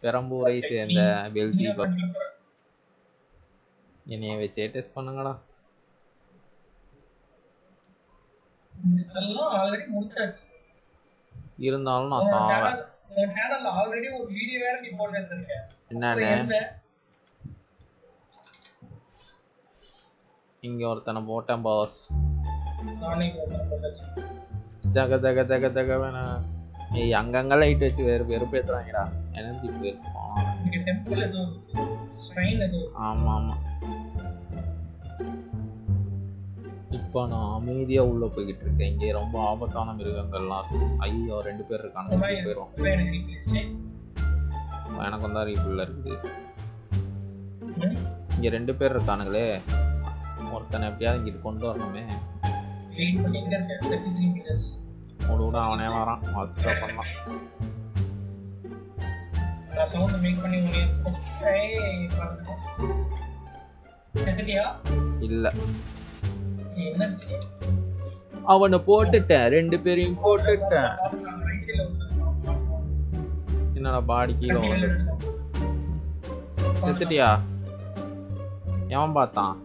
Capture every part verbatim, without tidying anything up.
பெரம்பூரை சேர்ந்த பெல்தீபக். என்னைய வச்சே டெஸ்ட் பண்ணுங்கடா. இதெல்லாம் ஆல்ரெடி முடிச்சாச்சு. இருந்தாலும் நான் சாவேன். உன் சேனல்ல ஆல்ரெடி ஒரு வீடியோ வேற நீ போட்டு வச்சிருக்க. என்னன்னு இங்க ஒருத்தனை போட்டேன் பாஸ். நானே போட்டேன். ஜக ஜக ஜக ஜக வேணா. ஏய் அங்கங்க லைட் வச்சு வேற வெறுப்பு ஏத்துறாங்கடா. எனர்ஜி போயிருக்கும். இங்க டெம்பிள் ஏதோ ஸ்ட்ரெயின் ஏதோ. ஆமா ஆமா. இப்போ நான் அமைதியா உள்ள போய்கிட்டு இருக்கேன். இங்கே ரொம்ப ஆபத்தான மிருகங்கள்லாம் இருக்கு. ஐயோ ரெண்டு பேர் இருக்காங்க. போயிடும். எனக்கு வந்தா ரீஃபில் இருக்குது. இங்க ரெண்டு பேர் இருக்கானுங்களே. ஒருத்தனை எப்படியாவது இங்கிட்டு கொண்டு வரணுமே. ஒரு கூட அவனே வரான். மாஸ்டர் பண்ணலாம். இல்ல அவனை போட்டுட்டேன். ரெண்டு பேரையும் போட்டுட்டேன். என்னடா பாடி கீழே வந்துடுச்சு. செத்துட்டியா? எவன் பார்த்தான்?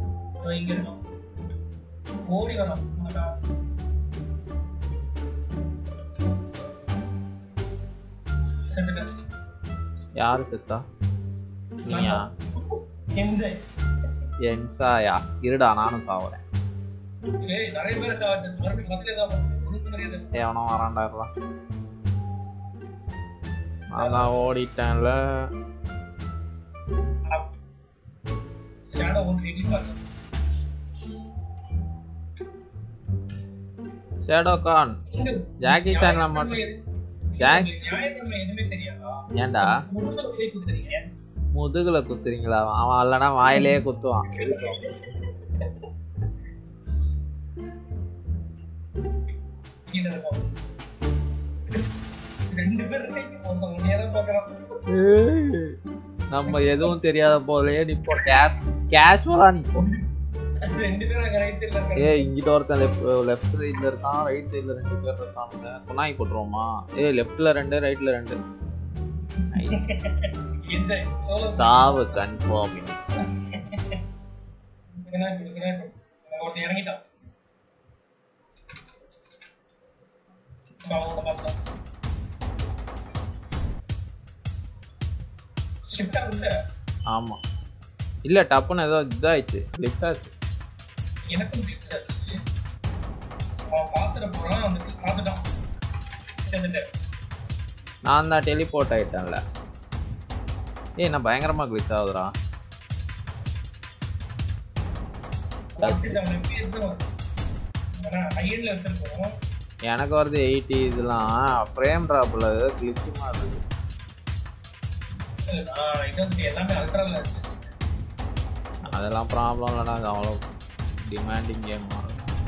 யாரு செத்தா? நீயா? என்சாயா? இருடா நானும் சாவுறேன். எவனோ வரான்டா. நான் ஓடிட்டேன்ல. ஷேடோ கான் ஜாக்கி சான்ல மட்டும் ஜாக் ஏன்டா முதுகுல குத்துறீங்களா? அவன் இல்லனா வாயிலேயே குத்துவான். நம்ம எதுவும் தெரியாத போலயே நிப்போ. கேஷ் கேஷுவலா நிப்போ. ஏ இங்கிட்ட ஒருத்தன் லெஃப்ட் லெஃப்ட் சைடுல இருக்கான். ரைட் சைடுல ரெண்டு பேர் இருக்கானுங்க. குனாய் போட்டுருவோமா? ஏ லெஃப்ட்ல ரெண்டு ரைட்ல ரெண்டு. சாவு கன்ஃபார்ம். ஆமா இல்ல டப்புன்னு ஏதோ இதாயிடுச்சு. கிளிச் ஆச்சு. எனக்கும் கிளிச் ஆச்சு. அவன் பாத்துற போறான். அந்த பாத்துட்டான். நான் தான் டெலிபோர்ட் ஆயிட்டேன்ல. ஏய் நான் பயங்கரமா கிளிச் ஆகுதுடா. எனக்கு வருது எயிட்டி. இதெல்லாம் ஃப்ரேம் டிராப்ல கிளிச் மாதிரி இருக்கு. அதெல்லாம் ப்ராப்ளம் இல்லடா. அது அவ்வளோ டிமாண்டிங் கேம் மாதிரி.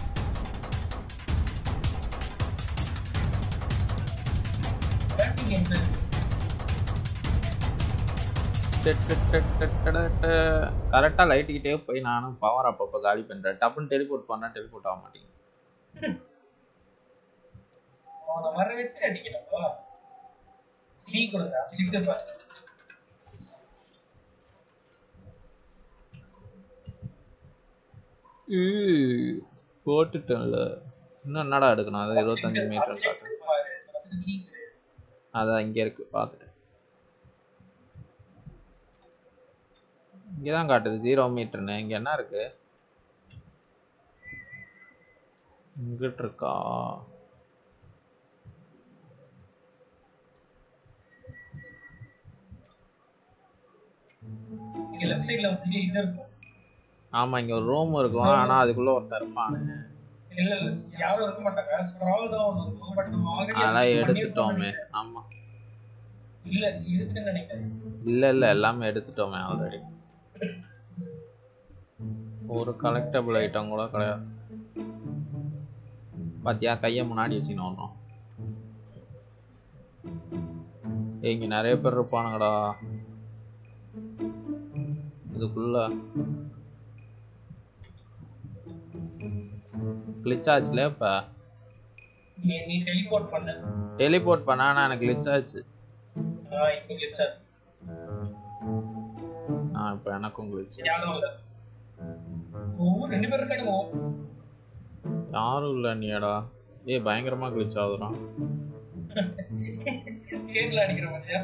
கரெக்டா லைட்டுக்கிட்டே போய் நானும் பவர் அப்பப்போ காலி பண்றேன். டப்புன்னு டெலிபோர்ட் பண்ணா டெலிபோர்ட் ஆக மாட்டேங்குது. போட்டுட்டேன்ல. இன்னும் என்னடா எடுக்கணும்? அது இருபத்தஞ்சு மீட்டர் காட்டு. அதான் இங்க இருக்கு பார்த்துட்டு. இங்கதான் காட்டுது ஜீரோ மீட்டர்னு. இங்க என்ன இருக்கு? இங்கிட்டு இருக்கா? ஆமா இங்க ஒரு ரூம் இருக்கும். ஆனா அதுக்குள்ள ஒருத்தர் இருப்பான். அதெல்லாம் எடுத்துட்டோமே. ஆமா இல்ல இல்ல எல்லாமே எடுத்துட்டோமே ஆல்ரெடி. ஒரு கலெக்டபிள் ஐட்டம் கூட கிடையாது. பாத்தியா கைய முன்னாடி வச்சுன்னு வரணும். இங்க நிறைய பேர் இருப்பானுங்கடா இதுக்குள்ள. கிளிச் ஆச்சுல. இப்ப நீ டெலிபோர்ட் பண்ண டெலிபோர்ட் பண்ணா எனக்கு கிளிச் ஆச்சு. ஆ இப்போ கிளிச் ஆச்சு. ஆ இப்போ எனக்கும் glitch. யாரும் இல்ல. ஓ ரெண்டு பேர் இருக்கானுங்க. யாரும் இல்ல நீடா. ஏய் பயங்கரமா glitch ஆகுதுடா. ஸ்கேட்ல அடிக்கிற மாதிரியா?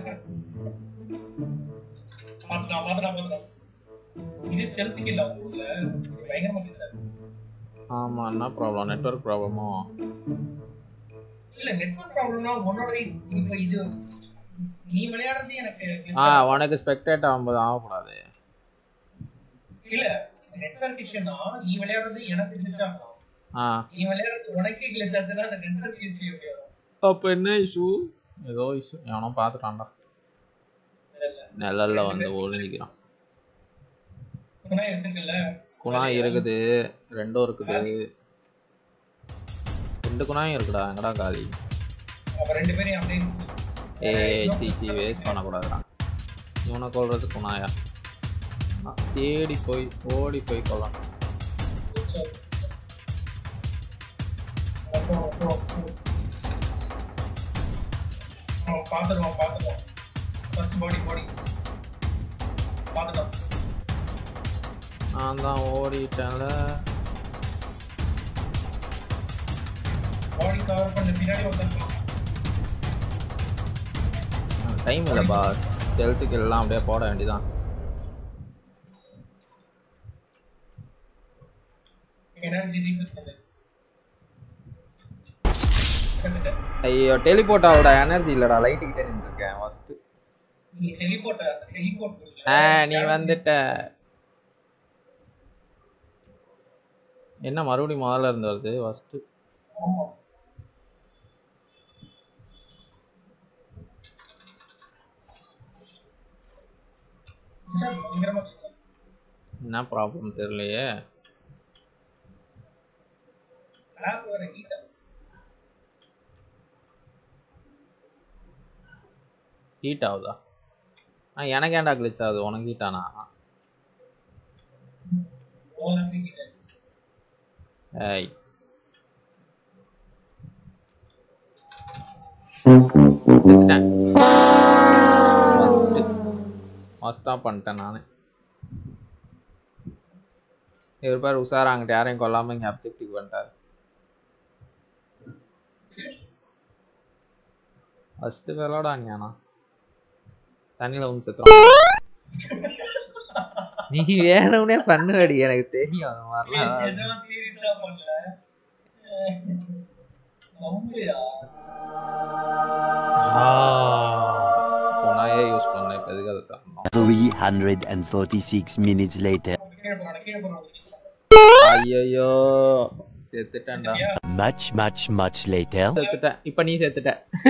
பாத்துடா பாத்துடா பாத்துடா. இது ஸ்டெல்த் கில் ஆகும்ல. பயங்கரமா glitch ஆச்சு. ஆமா என்ன ப்ராப்ளம் நெட்வொர்க் ப்ராப்ளமோ? இல்ல நெட்வொர்க் ப்ராப்ளம்னா உன்னோட இப்போ இது நீ விளையாடுறது எனக்கு ஆ உனக்கு ஸ்பெக்டேட் ஆகும்போது ஆகக்கூடாது. இல்ல நெட்வொர்க் இஷ்யூனா நீ விளையாடுறது எனக்கு glitch ஆகும். ஆ நீ விளையாடுறது உனக்கே glitch ஆச்சுன்னா அந்த நெட்வொர்க் இஷ்யூ எப்படி வரும்? அப்ப என்ன இஷ்யூ? ஏதோ இஷ்யூ எவனோ பார்த்துட்டான்டா. நிழல்ல வந்து ஒளிஞ்சிக்கிறான். குணாய் வச்சிருக்கல? குணாய் இருக்குது, ரெண்டும் இருக்குது. ரெண்டு குணாயும் இருக்குடா, எங்கடா காலி? அப்ப ரெண்டு பேரையும் அப்படியே ஏய் சீச்சி வேஸ்ட் பண்ணக்கூடாதுடா. இவனை கொல்றது குணாயா? தேடி போய் ஓடி போய் கொல்லணும். பாத்துருவோம் பாத்துருவோம். ஃபர்ஸ்ட் பாடி பாடி பாத்துட்டோம். நான் தான் ஓடிட்டேன்ல. பாடி கவர் பண்ண பின்னாடி ஒருத்தன் டைம் இல்லை பாஸ். ஹெல்த்துக்கு எல்லாம் அப்படியே போட வேண்டியதான். எனர்ஜி ரீசெட் பண்ணு. ஐயோ டெலிபோர்ட் ஆகுடா, எனர்ஜி இல்லடா. லைட் கிட்ட நின்னுட்டேன் ஃபர்ஸ்ட். நீ டெலிபோர்ட் டெலிபோர்ட் ஆ நீ வந்துட்ட. என்ன மறுபடியும் முதல்ல இருந்து வருது ஃபர்ஸ்ட்? ஆமா என்ன ப்ராப்ளம் தெரியலையே. லேப் வர ஹீட் ஹீட் ஆகுதா? ஆ எனக்கு ஏன்டா glitch ஆகுது? உனக்கு ஹீட் ஆனா? ஓலம்பி ஹீட். ஏய் மஸ்டா பண்ணிட்டேன் நானே. இவர் பேர் உஷாரா அங்கிட்ட யாரையும் கொல்லாம இங்க அப்ஜெக்டிவ் பண்ணிட்டாரு. ஃபர்ஸ்ட் வேலோட அணியானா தண்ணியில வந்து செத்துறான். நீ வேணும்னே பண்ணுவடி, எனக்கு தெரியும் அது மாதிரிலாம். எதனா சீரியஸா பண்ணல நம்பியா? குணாயே யூஸ் பண்ண இப்ப எதுக்கு அதை தரணும்? three hundred forty-six minutes later. ஐயோ செத்துட்டேன்டா. Much much much later. செத்துட்டேன். இப்ப நீ செத்துட்ட.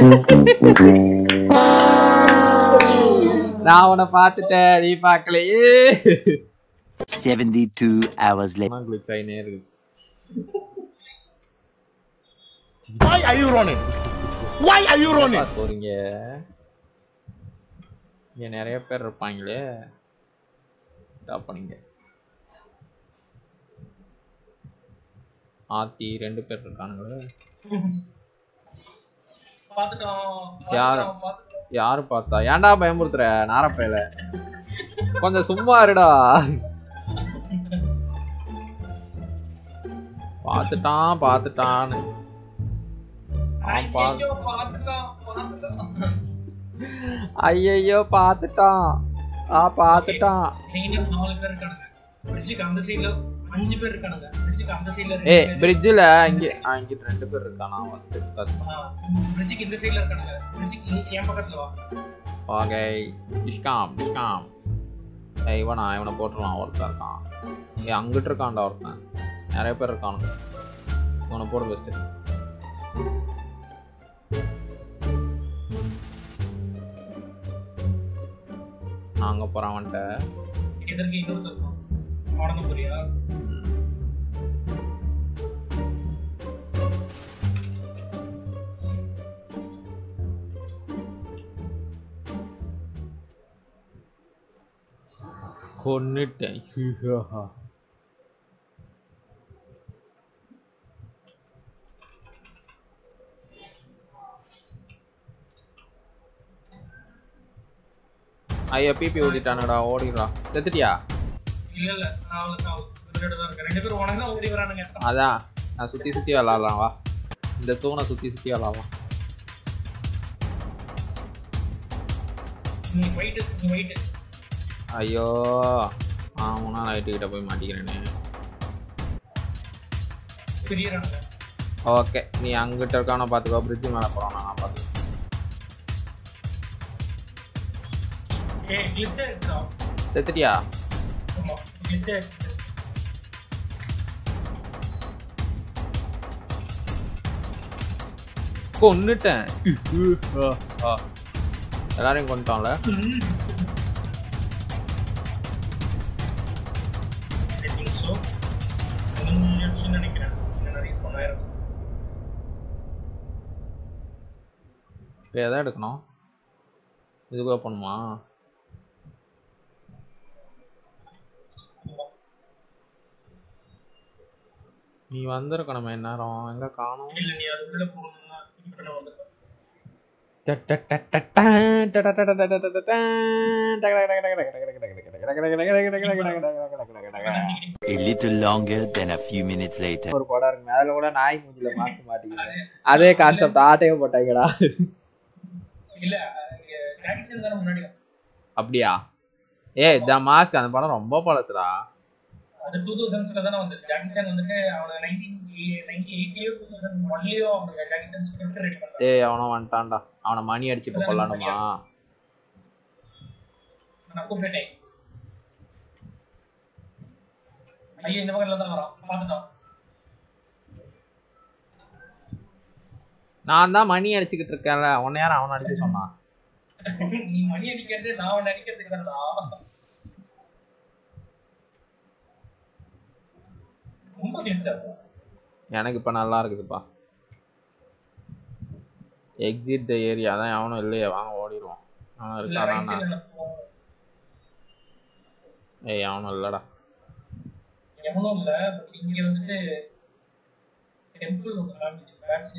நான் உன்னை பார்த்துட்டேன், நீ பார்க்கலையே. seventy-two hours later. glitch ஆயினே இருக்கு. Why are you running? Why are you running? போறீங்க? இங்க நிறைய பேர் இருப்பாங்களே. ஸ்டாப் பண்ணீங்க. ஆத்தி ரெண்டு பேர் இருக்கானுங்களே. யாரு யாரு பார்த்தா? ஏன்டா பயமுறுத்துற நாரப்பையில? கொஞ்சம் சும்மா இருடா. பாத்துட்டான் பாத்துட்டான்னு ஐயோ பாத்துட்டான். ஆ பாத்துட்டான். அஞ்சு பேர் இருக்கானுங்க. பிரிட்ஜுக்கு அந்த சைடுல ஏய் பிரிட்ஜ்ல இங்க இங்க ரெண்டு பேர் இருக்கானா? ஃபர்ஸ்ட் கஷ்டம். பிரிட்ஜுக்கு இந்த சைடுல இருக்கானுங்க. பிரிட்ஜுக்கு என் பக்கத்துல வா. ஓகே இஷ்காம் இஷ்காம். ஏய் இவனா இவனை போட்டுறலாம். ஒருத்தன் இருக்கான். ஏய் அங்கிட்டு இருக்கான்டா ஒருத்தன். நிறைய பேர் இருக்கானுங்க. இவனை போடு பெஸ்ட். நான் அங்க போறேன் அவன்கிட்ட. எதற்கு இன்னொருத்தர் இருக்கான். அவனுக்கு புரியா? கொன்னுட்டேன். ஐயா பிபி ஊதிட்டானுடா ஓடிடுறா செத்துட்டியா இல்ல இல்ல சாவல சாவல ரெண்டு தான் இருக்கு ரெண்டு பேரும் உனக்கு தான் ஓடி வரானுங்க அதான் நான் சுத்தி சுத்தி விளாடலாம் வா இந்த தூணை சுத்தி சுத்தி விளாடலாம் நீ வெயிட் நீ வெயிட் ஐயோ ஆமாண்ணா லைட்டு கிட்ட போய் மாட்டிக்கிறேனே பெரியறானுங்க ஓகே நீ அங்கிட்ட இருக்கான பாத்துக்கோ பிரிட்ஜ் மேல போறோம் நான் பாத்துக்கோ ஏய் கிளிட்ச் ஆயிடுச்சா செத்துட்டியா ஆமா கிளிட்ச் ஆயிடுச்சு கொன்னுட்டேன் எல்லாரையும் கொண்டுட்டோம்ல நினைக்கிறேன் இப்போ எதை எடுக்கணும் இதுக்குள்ள போகணுமா நீ வந்திருக்கணுமே நேரம் எங்க காணோம் இல்ல நீ அதுக்குள்ள போறணும்னா இப்ப நான் வந்துட்டேன் A little longer than a few minutes later. ஒரு படம் இருக்கு அதுல கூட நாய் மூஞ்சில மாஸ்க் மாட்டிக்கிறாங்க அதே கான்செப்ட் ஆட்டையே போட்டாங்கடா இல்ல ஜாக்கி சான் தான முன்னாடி அப்படியா ஏய் தி மாஸ்க் அந்த படம் ரொம்ப பழசுடா அது two thousands ல தான வந்தது ஜாக்கி சான் வந்துட்டு அவன nineteen ninety-eight லயோ two thousand one லயோ அவங்க ஜாக்கி சான் ஸ்கிரிப்ட் ரெடி பண்ணாங்க ஏய் அவன வந்துட்டான்டா அவன மணி அடிச்சு இப்ப கொல்லணுமா நான் கூப்பிட்டேன் ஐயா இந்த பக்கத்துல தான் வரான் பாத்துட்டோம் நான் தான் மணி அடிச்சிட்டு இருக்கேன்ல உன்ன யார அவன அடிச்சு சொன்னான் நீ மணி அடிக்கிறது நான் அவன அடிக்கிறதுக்கு தான்டா ரொம்ப கிளிச்சா எனக்கு இப்ப நல்லா இருக்குதுப்பா எக்ஸிட் தி ஏரியா தான் அவனும் இல்லையே வாங்க ஓடிடுவோம் அவன் இருக்கானா ஏய் அவனும் இல்லடா எவனும் இல்ல இங்க வந்துட்டு டெம்பிள் ஒன்று காமிச்சு பேட்சி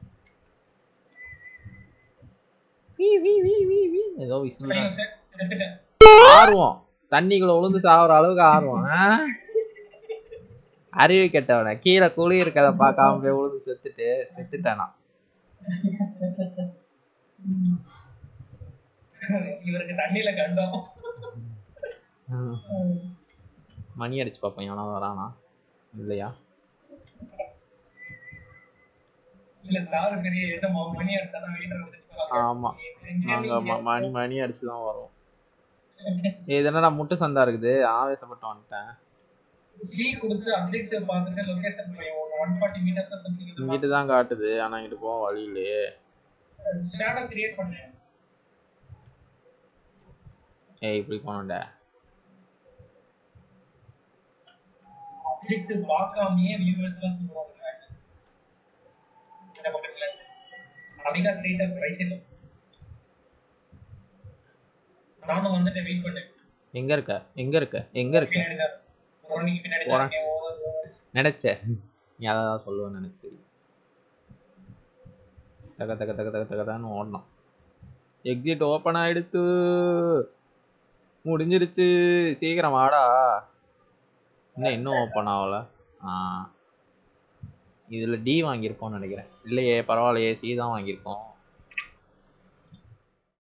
வி வி வி வி வி ஏதோ விசில் செத்துட்டேன் ஆர்வம் தண்ணிக்குள்ள உளுந்து சாகுற அளவுக்கு ஆர்வம் அறிவு கெட்டவன கீழே குழி இருக்கதை பார்க்காம போய் உளுந்து செத்துட்டு செத்துட்டானா இவருக்கு தண்ணியில கண்டோம் மணி அடிச்சு பாப்போம் எவனா வரானா இல்லையா இல்ல சாரு பெரிய ஏதோ மணி அடிச்சாதான் வீட்டுல வந்து ஆமா நாங்க மணி மணி அடிச்சுதான் வரும் இது என்னடா முட்டை சந்தா இருக்குது ஆவேசப்பட்டு வந்துட்டேன் சி கொடுத்து அப்ஜெக்டிவ் பார்த்துட்டு லொகேஷன் போய் one forty மீட்டர்ஸ் சம்திங் இங்கிட்டு தான் காட்டுது ஆனா இங்கிட்டு போக வழி இல்லையே ஷேடோ கிரியேட் பண்ணேன் ஏய் இப்படி போனடா அப்ஜெக்டிவ் பார்க்காமயே வியூவர்ஸ் எல்லாம் சொல்றாங்க இந்த பக்கத்துல அபிகா ஸ்ட்ரைட்டா ரைட் சைடுல நானும் வந்துட்டு வெயிட் பண்ணேன் எங்க இருக்க எங்க இருக்க எங்க இருக்க ஒருனிக்கு பின்னாடி தான் நினைச்சேன் நீ அதான் சொல்லுவேன்னு எனக்கு தெரியும் தக தக தக தக தகதான்னு ஓடணும் எக்ஸிட் ஓப்பன் ஆயிடுத்து முடிஞ்சிருச்சு சீக்கிரம் வாடா இன்னும் இன்னும் ஓப்பன் ஆகல ஆ இதுல டி வாங்கியிருப்போம்னு நினைக்கிறேன் இல்லையே பரவாயில்லையே சி தான் வாங்கியிருக்கோம்